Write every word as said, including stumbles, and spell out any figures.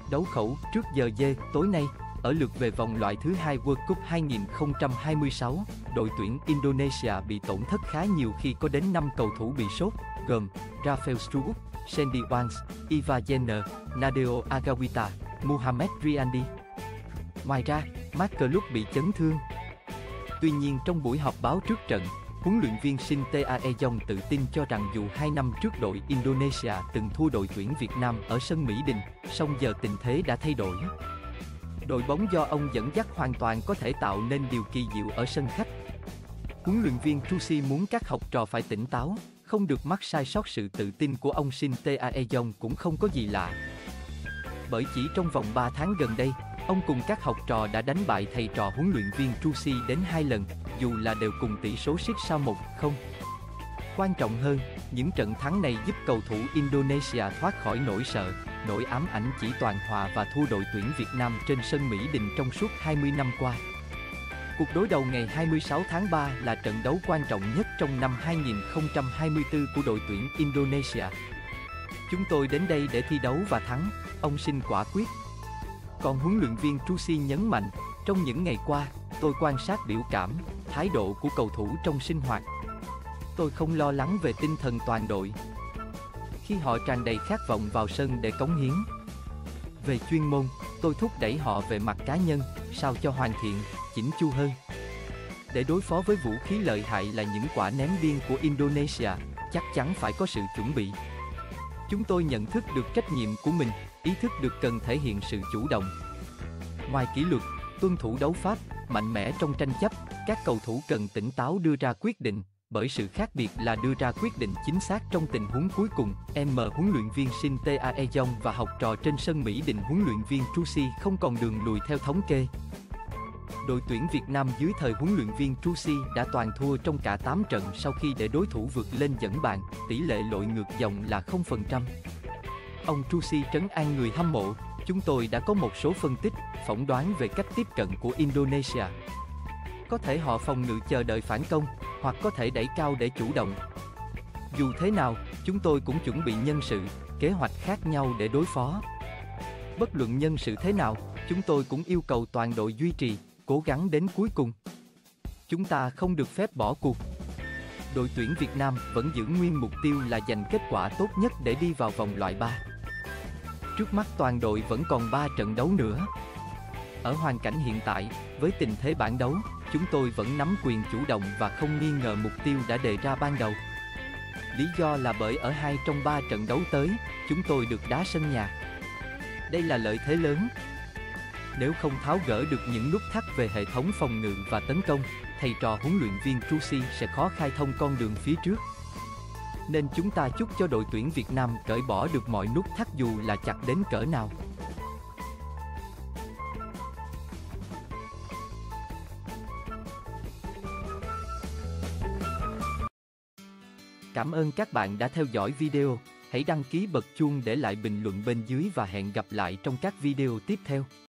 Đấu khẩu trước giờ dê tối nay, ở lượt về vòng loại thứ hai World Cup hai không hai sáu, đội tuyển Indonesia bị tổn thất khá nhiều khi có đến năm cầu thủ bị sốt, gồm Rafael Struijk, Sandy Walsh, Iva Jenner, Nadeo Agawita, Muhammad Riyandi. Ngoài ra, Mark Klug bị chấn thương. Tuy nhiên trong buổi họp báo trước trận, huấn luyện viên Shin Tae-yong tự tin cho rằng dù hai năm trước đội Indonesia từng thua đội tuyển Việt Nam ở sân Mỹ Đình, song giờ tình thế đã thay đổi. Đội bóng do ông dẫn dắt hoàn toàn có thể tạo nên điều kỳ diệu ở sân khách. Huấn luyện viên Trusi muốn các học trò phải tỉnh táo, không được mắc sai sót. Sự tự tin của ông Shin Tae-yong cũng không có gì lạ. Bởi chỉ trong vòng ba tháng gần đây, ông cùng các học trò đã đánh bại thầy trò huấn luyện viên Trusi đến hai lần, dù là đều cùng tỷ số siết sao một không. Quan trọng hơn, những trận thắng này giúp cầu thủ Indonesia thoát khỏi nỗi sợ, nỗi ám ảnh chỉ toàn hòa và thua đội tuyển Việt Nam trên sân Mỹ Đình trong suốt hai mươi năm qua. Cuộc đối đầu ngày hai mươi sáu tháng ba là trận đấu quan trọng nhất trong năm hai không hai tư của đội tuyển Indonesia. Chúng tôi đến đây để thi đấu và thắng, ông Shin quả quyết. Còn huấn luyện viên Trusi nhấn mạnh, trong những ngày qua, tôi quan sát biểu cảm, thái độ của cầu thủ trong sinh hoạt. Tôi không lo lắng về tinh thần toàn đội, khi họ tràn đầy khát vọng vào sân để cống hiến. Về chuyên môn, tôi thúc đẩy họ về mặt cá nhân, sao cho hoàn thiện, chỉnh chu hơn. Để đối phó với vũ khí lợi hại là những quả ném biên của Indonesia, chắc chắn phải có sự chuẩn bị. Chúng tôi nhận thức được trách nhiệm của mình, ý thức được cần thể hiện sự chủ động. Ngoài kỷ luật, tuân thủ đấu pháp, mạnh mẽ trong tranh chấp, các cầu thủ cần tỉnh táo đưa ra quyết định, bởi sự khác biệt là đưa ra quyết định chính xác trong tình huống cuối cùng. M huấn luyện viên Shin Tae-yong và học trò trên sân Mỹ Đình huấn luyện viên Trusi không còn đường lùi theo thống kê. Đội tuyển Việt Nam dưới thời huấn luyện viên Trusi đã toàn thua trong cả tám trận sau khi để đối thủ vượt lên dẫn bàn, tỷ lệ lội ngược dòng là không phần trăm. Ông Trusi trấn an người hâm mộ, chúng tôi đã có một số phân tích, phỏng đoán về cách tiếp cận của Indonesia. Có thể họ phòng ngự chờ đợi phản công, hoặc có thể đẩy cao để chủ động. Dù thế nào, chúng tôi cũng chuẩn bị nhân sự, kế hoạch khác nhau để đối phó. Bất luận nhân sự thế nào, chúng tôi cũng yêu cầu toàn đội duy trì, cố gắng đến cuối cùng. Chúng ta không được phép bỏ cuộc. Đội tuyển Việt Nam vẫn giữ nguyên mục tiêu là giành kết quả tốt nhất để đi vào vòng loại ba. Trước mắt toàn đội vẫn còn ba trận đấu nữa. Ở hoàn cảnh hiện tại, với tình thế bảng đấu, chúng tôi vẫn nắm quyền chủ động và không nghi ngờ mục tiêu đã đề ra ban đầu. Lý do là bởi ở hai trong ba trận đấu tới, chúng tôi được đá sân nhà. Đây là lợi thế lớn. Nếu không tháo gỡ được những nút thắt về hệ thống phòng ngự và tấn công, thầy trò huấn luyện viên Trusi sẽ khó khai thông con đường phía trước. Nên chúng ta chúc cho đội tuyển Việt Nam cởi bỏ được mọi nút thắt dù là chặt đến cỡ nào. Cảm ơn các bạn đã theo dõi video. Hãy đăng ký bật chuông để lại bình luận bên dưới và hẹn gặp lại trong các video tiếp theo.